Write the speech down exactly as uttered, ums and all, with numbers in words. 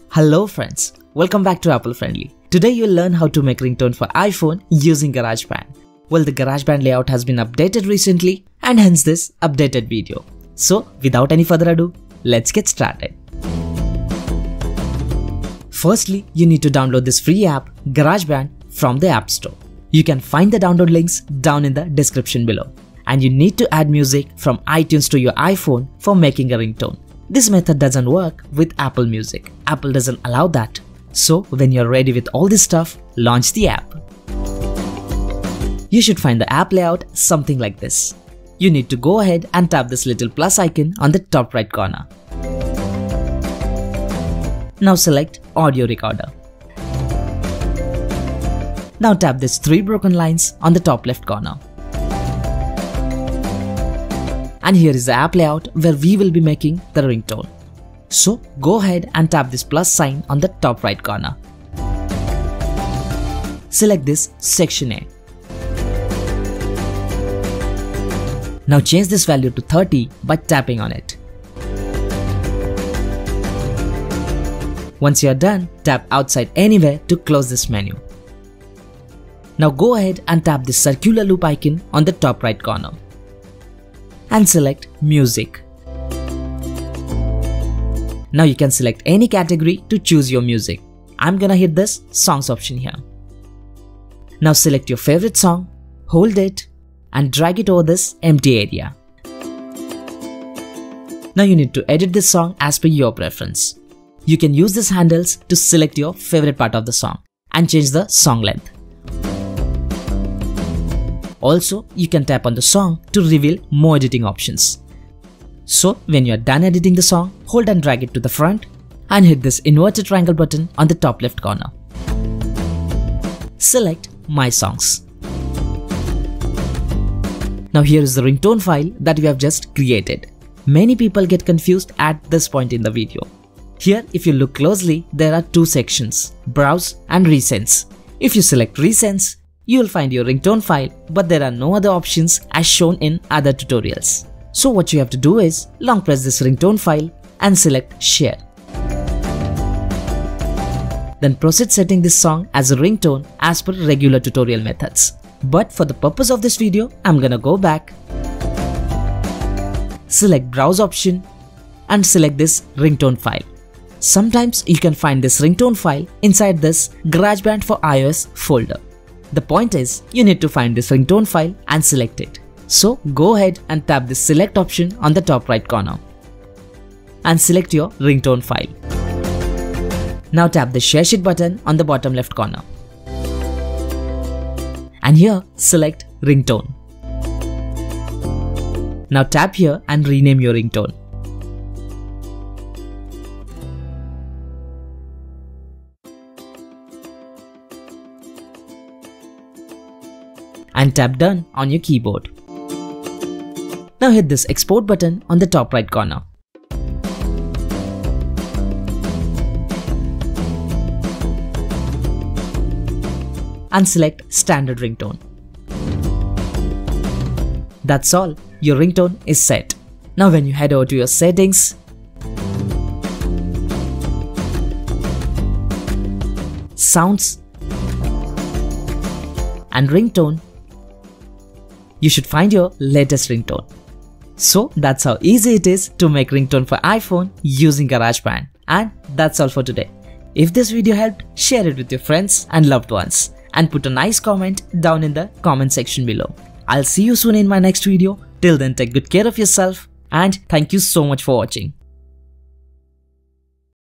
Hello friends, welcome back to Apple Friendly. Today you'll learn how to make ringtone for iPhone using GarageBand. Well, the GarageBand layout has been updated recently and hence this updated video. So without any further ado, let's get started. Firstly, you need to download this free app GarageBand from the App Store. You can find the download links down in the description below. And you need to add music from iTunes to your iPhone for making a ringtone. This method doesn't work with Apple Music. Apple doesn't allow that. So when you're ready with all this stuff, launch the app. You should find the app layout something like this. You need to go ahead and tap this little plus icon on the top right corner. Now select Audio Recorder. Now tap these three broken lines on the top left corner. And here is the app layout where we will be making the ringtone. So go ahead and tap this plus sign on the top right corner. Select this section A. Now change this value to thirty by tapping on it. Once you are done, tap outside anywhere to close this menu. Now go ahead and tap this circular loop icon on the top right corner. And select Music. Now you can select any category to choose your music. I'm gonna hit this Songs option here. Now select your favorite song, hold it and drag it over this empty area. Now you need to edit this song as per your preference. You can use these handles to select your favorite part of the song and change the song length. Also, you can tap on the song to reveal more editing options. So, when you are done editing the song, hold and drag it to the front and hit this inverted triangle button on the top left corner. Select My Songs. Now here is the ringtone file that we have just created. Many people get confused at this point in the video. Here, if you look closely, there are two sections, Browse and Recents. If you select Recents, you will find your ringtone file, but there are no other options as shown in other tutorials. So what you have to do is long press this ringtone file and select Share. Then proceed setting this song as a ringtone as per regular tutorial methods. But for the purpose of this video, I'm gonna go back, select Browse option and select this ringtone file. Sometimes you can find this ringtone file inside this GarageBand for iOS folder. The point is, you need to find this ringtone file and select it. So go ahead and tap this select option on the top right corner and select your ringtone file. Now tap the share sheet button on the bottom left corner. And here select ringtone. Now tap here and rename your ringtone. And tap done on your keyboard. Now hit this export button on the top right corner. And select standard ringtone. That's all, your ringtone is set. Now when you head over to your settings, sounds and ringtone, you should find your latest ringtone. So that's how easy it is to make ringtone for iPhone using GarageBand. And that's all for today. If this video helped, share it with your friends and loved ones and put a nice comment down in the comment section below. I'll see you soon in my next video. Till then, take good care of yourself and thank you so much for watching.